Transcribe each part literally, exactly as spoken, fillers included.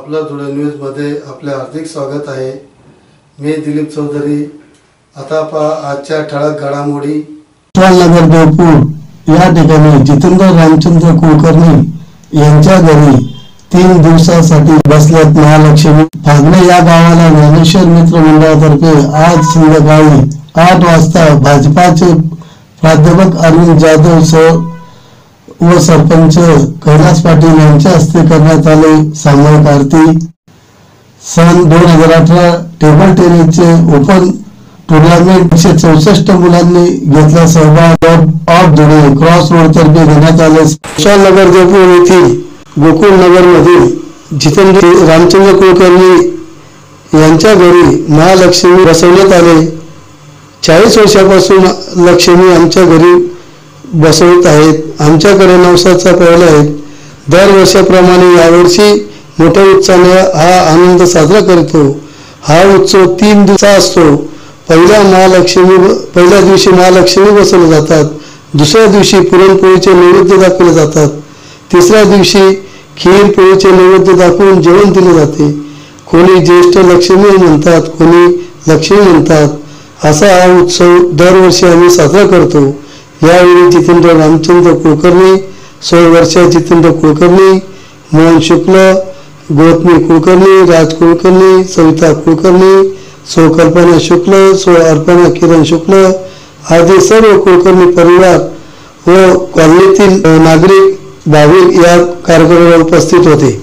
आपला धुळे न्यूज मध्ये आपले हार्दिक स्वागत आहे। मी दिलीप चौधरी। आता पहा आजच्या ठळक घडामोडी। नगर देवपूर या ठिकाणी जितेंद्र रामचंद्र कुलकर्णी यांच्या घरी तीन दिवसांसाठी बसल्यात महालक्ष्मी। फागणे या गावाला ज्ञानेश्वर मित्र मंडळातर्फे आज संध्याकाळी आठ वाजता भाजपाचे प्राध्यापक अरविंद जाधव सर व सरपंच कैलास पाटील यांच्या हस्ते करण्यात आले सामूहिक आरती। सन दोन हजार अठरा टेबल टेनिसचे ओपन टूर्नामेंट एकशे चौसष्ट मुलांनी घेतला सहभाग। ऑफ धुळे क्रॉस रोड तर्फे घेण्यात आले। नगर देवपूर येथील गोकुळ नगर मधील जितेंद्र रामचंद्र कुलकर्णी यांच्या घरी महालक्ष्मी बसवण्यात आले। चाळीस वर्षापासून लक्ष्मी आमच्या घरी बसवत आहेत। आमच्याकडे नवसाचा पहल आहे। दरवर्षाप्रमाणे यावर्षी मोठ्या उत्साहाने हा आनंद साजरा करतो। हा उत्सव तीन दिवसा असतो। पहिल्या महालक्ष्मी पहिल्या दिवशी महालक्ष्मी बसवले जातात। दुसऱ्या दिवशी पुरणपोळीचे नैवेद्य दाखवले जातात। तिसऱ्या दिवशी खीर पोळीचे नैवेद्य दाखवून जेवण दिले जाते। कोणी ज्येष्ठ लक्ष्मी म्हणतात, कोणी लक्ष्मी म्हणतात। असा हा उत्सव दरवर्षी आम्ही साजरा करतो। यावेळी जितेंद्र रामचंद्र कुलकर्णी, सोळा वर्षीय जितेंद्र कुलकर्णी, मोहन शुक्ल, गौतमी कुलकर्णी, राज कुलकर्णी, सविता कुलकर्णी, सौ कल्पना शुक्ल, सौ अर्पणा किरण शुक्ल आदी सर्व कुलकर्णी परिवार व कॉलनीतील नागरिक भाविक या कार्यक्रमाला उपस्थित होते।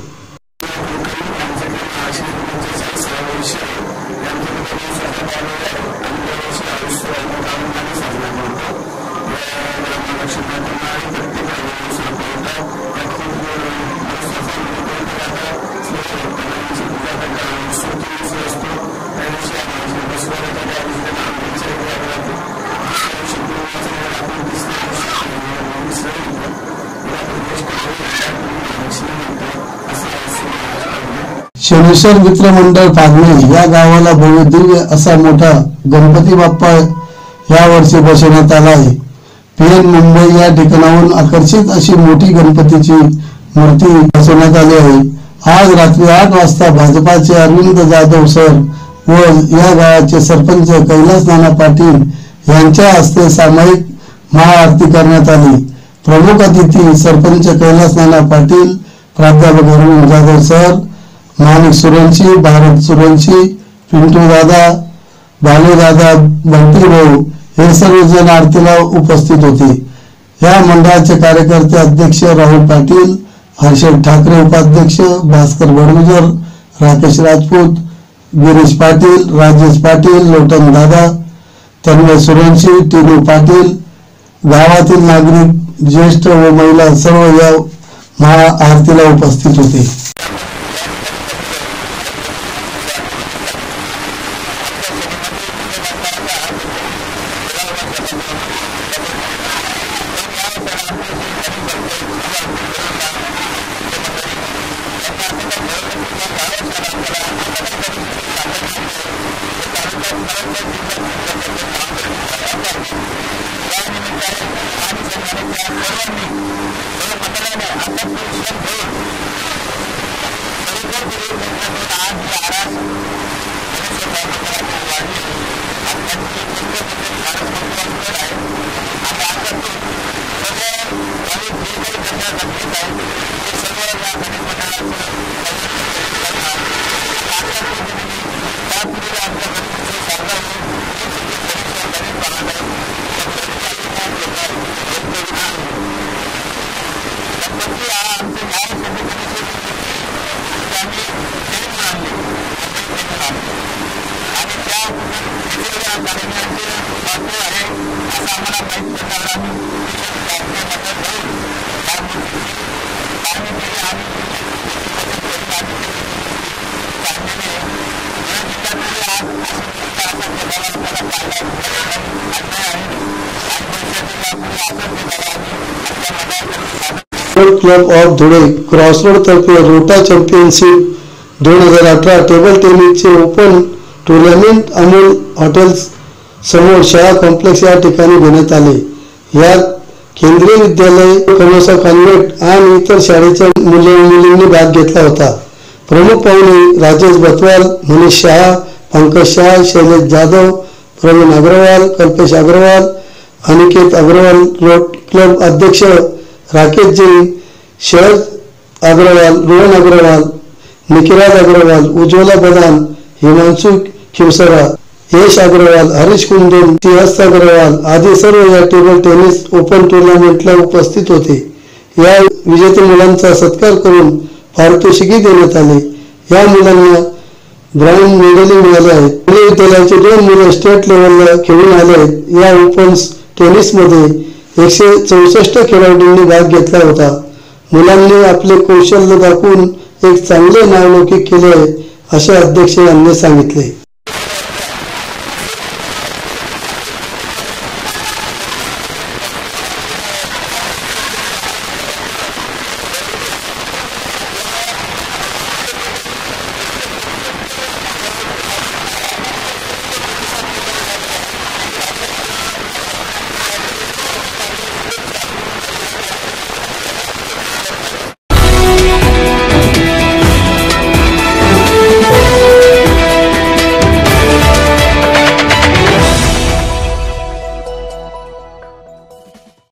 शनीश्वर मित्र मंडळ फागणे या गावाला भव्य दिव्य असा मोठा गणपती बाप्पा या वर्षी बसवण्यात आला आहे। पीएन मुंबई या ठिकाणाहून आकर्षित अशी मोठी गणपतीची मूर्ती बसवण्यात आली आहे। आज रात्री आठ वाजता भाजपाचे अरविंद जाधव सर व या गावाचे सरपंच कैलास नाना पाटील यांच्या हस्ते सामूहिक महाआरती करण्यात आली। प्रमुख अतिथी सरपंच कैलास नाना पाटील, प्राध्यापक अरविंद जाधव सर, माणिक सुरंशी, भारत सुरंशी, पिंटू दादा, बालू दादा, बंटी भाऊ हे सर्वजण आरतीला उपस्थित होते। या मंडळाचे कार्यकर्ते अध्यक्ष राहुल पाटील, हर्षद ठाकरे उपाध्यक्ष, भास्कर बडगुजर, राकेश राजपूत, गिरीश पाटील, राजेश पाटील, लोटन दादा, तन्मय सुरंशी, टीनू पाटील, गावातील नागरिक, ज्येष्ठ व महिला सर्व या महाआरतीला उपस्थित होते। क्लब ऑफ धुळे क्रॉसरोड तर्फे रोटा चॅम्पियनशिप दोन हजार अठरा टेबल टेनिसचे ओपन टूर्नामेंट अमोल हॉटेल्स समोर शाळा कॉम्प्लेक्स या ठिकाणी घेण्यात आले। यात केंद्रीय विद्यालय, कनोसा कॉन्व्हेंट आणि इतर शाळेच्या मुले मुलींनी भाग घेतला होता। प्रमुख पाहुणे राजेश बतवाल, मनीष शहा, पंकज शहा, शैलेश जाधव, प्रवीण अग्रवाल, कल्पेश अग्रवाल, अनिकेत अग्रवाल, रोड क्लब अध्यक्ष राकेश जैन, शरद अग्रवाल, रोहन अग्रवाल, निखिराज अग्रवाल, उज्ज्वला बदान, हिमांशु खिवसरा, यश अग्रवाल, हरीश कुंदन, सिंहस्थ अग्रवाल आदी सर्व या टेबल टेनिस ओपन टुर्नामेंटला उपस्थित होते। या विजेते मुलांचा सत्कार करून पारितोषिके देण्यात आले। या मुलांना ब्राउन मेडल मिळाले आहेत। पुणे विद्यालयाचे दोन मुलं स्टेट लेवलला खेळून आले आहेत। या ओपन टेनिसमध्ये एकशे चौसष्ट खेळाडूंनी भाग घेतला होता। मुलांनी आपले कौशल्य दाखवून एक चांगले नावलौकिक केले आहे असे अध्यक्ष यांनी सांगितले।